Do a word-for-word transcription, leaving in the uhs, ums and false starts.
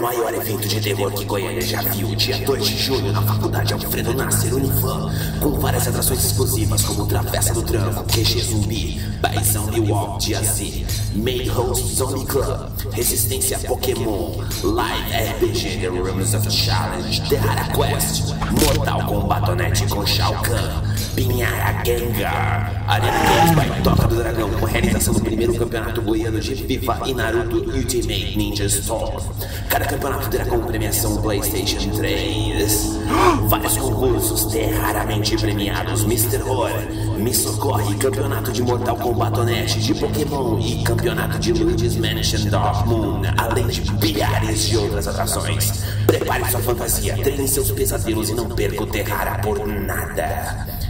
maior evento de terror que Goiânia já viu. Dia dois de junho, na Faculdade Alfredo Nasser Unifam, com várias atrações exclusivas como Travessa do Tranco, Q G Zumbi, Baizão e Walk Dia Z, Made Host Zombie Club, Resistência Pokémon, Live R P G The Rooms of Challenge, Terrara Quest, Mortal Kombat Net com Shao Kahn, Pinhara Gengar, Arena Games by Toca do Dragão, com realização do primeiro campeonato goiano de FIFA e Naruto Ultimate Ninja Storm. Cada campeonato terá como premiação PlayStation três. Vários concursos terraramente premiados: Mister Horror, Me Socorre, campeonato de Mortal Kombat Net, de Pokémon e campeonato de Luigi's Mansion Dark Moon, além de bilhares de outras atrações. Prepare sua fantasia, treine seus pesadelos e não perca o Terrara por nada.